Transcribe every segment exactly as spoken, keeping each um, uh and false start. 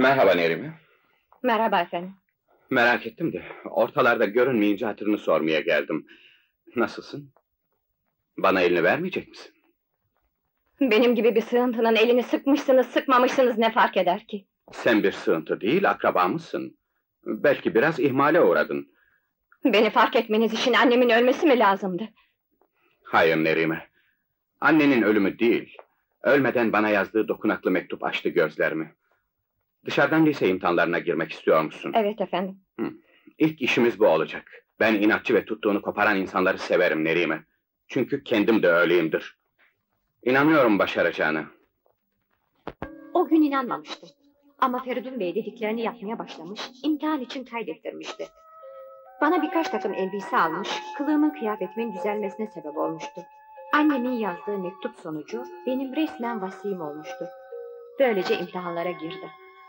Merhaba Nerime. Merhaba efendim. Merak ettim de, ortalarda görünmeyince hatırını sormaya geldim. Nasılsın? Bana elini vermeyecek misin? Benim gibi bir sığıntının elini sıkmışsınız, sıkmamışsınız ne fark eder ki? Sen bir sığıntı değil, akrabamızsın. Belki biraz ihmale uğradın. Beni fark etmeniz için annemin ölmesi mi lazımdı? Hayır Nerime. Annenin ölümü değil, ölmeden bana yazdığı dokunaklı mektup açtı gözlerimi. Dışarıdan lise imtihanlarına girmek istiyor musun? Evet efendim. Hı. İlk işimiz bu olacak. Ben inatçı ve tuttuğunu koparan insanları severim Nerime. Çünkü kendim de öyleyimdir. İnanıyorum başaracağına. O gün inanmamıştım. Ama Feridun Bey dediklerini yapmaya başlamış, imtihan için kaydettirmişti. Bana birkaç takım elbise almış, kılığımın kıyafetimin düzelmesine sebep olmuştu. Annemin yazdığı mektup sonucu benim resmen vasiyim olmuştu. Böylece imtihanlara girdi.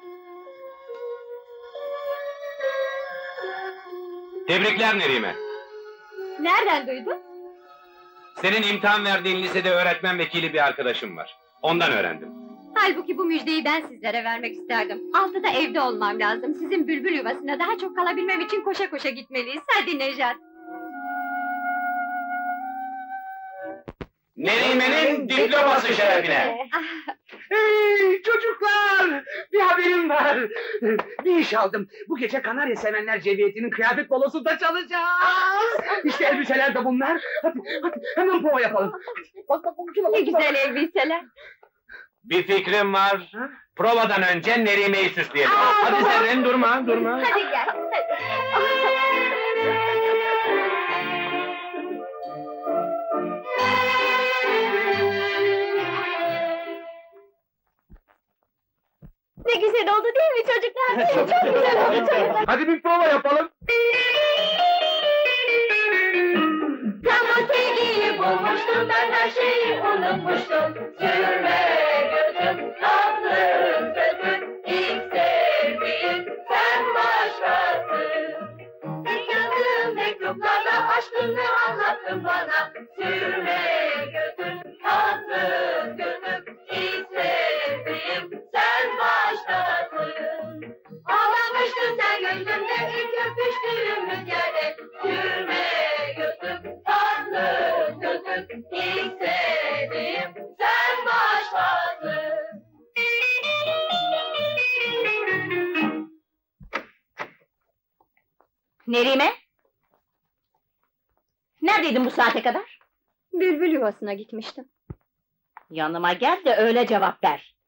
Tebrikler Nerime. Nereden duydun? Senin imtihan verdiğin lisede öğretmen vekili bir arkadaşım var. Ondan öğrendim. Halbuki bu müjdeyi ben sizlere vermek isterdim. Altıda evde olmam lazım. Sizin bülbül yuvasına daha çok kalabilmem için koşa koşa gitmeliyiz. Hadi Nejat. Nerime'nin diploması şerefine. Hey çocuklar! Bir haberim var! Bir iş aldım. Bu gece Kanarya Sevenler Cemiyeti'nin kıyafet balosunda çalacağız! İşte elbiseler de bunlar. Hadi, hadi hemen prova yapalım. Hadi, bak bak bak şuna bak. Ne güzel elbiseler. Bir fikrim var. Ha? Provadan önce Nerime'yi süsleyelim. Aa, Hadi baba. Zerrin durma durma. Hadi gel. Ne güzel oldu değil mi çocuklar? Değil mi? Çok güzel oldu çocuklar. Hadi bir prova yapalım. Tam o sevgiyi bulmuştum, ben her şeyi unutmuştum. Sürme gözüm, tatlı sözüm, ilk sevdiğim sen başkasın. İlk yazdığım mektuplarla aşkını anlattın bana. Sürme gözüm, tatlı gözüm, ilk sevdiğim sen başkasın. Ağlamıştın sen gönlümde ilk öpüştüğümüz yerde. Sürme gözüm, tatlı gözüm, ilk sevdiğim sen başkasın. Nerime? Neredeydin bu saate kadar? Bülbül yuvasına gitmiştim. Yanıma gel de öyle cevap ver.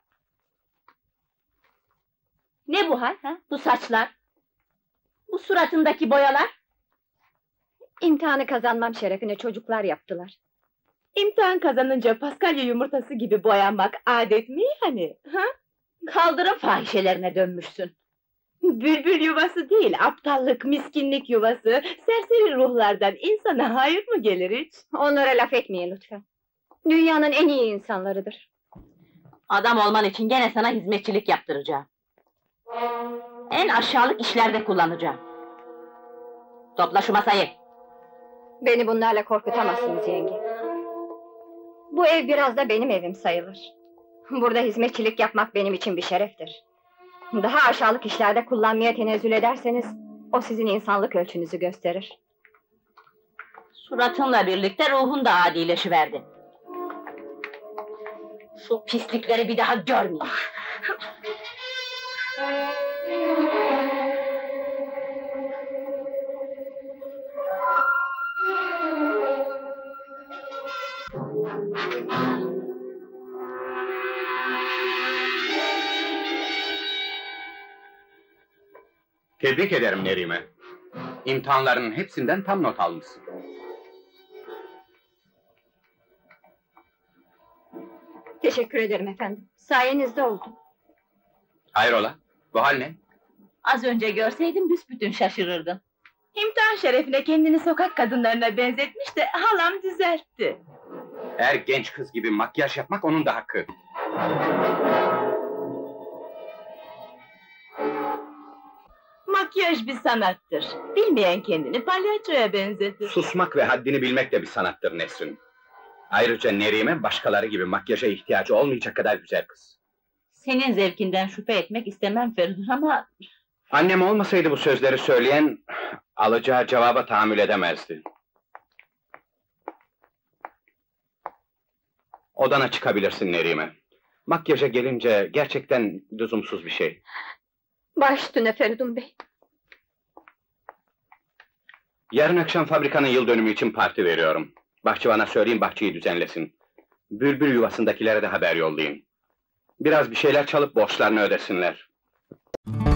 Ne bu hal ha? Bu saçlar? Bu suratındaki boyalar? İmtihanı kazanmam şerefine çocuklar yaptılar. İmtihan kazanınca Paskalya yumurtası gibi boyanmak adet mi yani? Ha? Kaldırım fahişelerine dönmüşsün. Bülbül yuvası değil, aptallık, miskinlik yuvası, serseri ruhlardan insana hayır mı gelir hiç? Onlara laf etmeyin lütfen. Dünyanın en iyi insanlarıdır. Adam olman için gene sana hizmetçilik yaptıracağım. En aşağılık işlerde kullanacağım. Topla şu masayı. Beni bunlarla korkutamazsınız yenge. Bu ev biraz da benim evim sayılır. Burada hizmetçilik yapmak benim için bir şereftir. Daha aşağılık işlerde kullanmaya tenezzül ederseniz, o sizin insanlık ölçünüzü gösterir. Suratınla birlikte ruhun da adileşiverdi. Şu pislikleri bir daha görmeyeyim. Tebrik ederim Nerime. İmtihanlarının hepsinden tam not almışsın. Teşekkür ederim efendim. Sayenizde oldu. Hayrola? Bu hal ne? Az önce görseydin büsbütün şaşırırdın. İmtihan şerefine kendini sokak kadınlarına benzetmiş de halam düzeltti. Her genç kız gibi makyaj yapmak onun da hakkı. Makyaj bir sanattır. Bilmeyen kendini palyaçoya benzetir. Susmak ve haddini bilmek de bir sanattır Nesrin. Ayrıca Nerime başkaları gibi makyaja ihtiyacı olmayacak kadar güzel kız. Senin zevkinden şüphe etmek istemem Feridun ama... Annem olmasaydı bu sözleri söyleyen, alacağı cevaba tahammül edemezdi. Odana çıkabilirsin Nerime. Makyaja gelince gerçekten lüzumsuz bir şey. Baş üstüne Feridun Bey. Yarın akşam fabrikanın yıl dönümü için parti veriyorum. Bahçıvana söyleyeyim bahçeyi düzenlesin. Bülbül yuvasındakilere de haber yollayın. Biraz bir şeyler çalıp borçlarını ödesinler.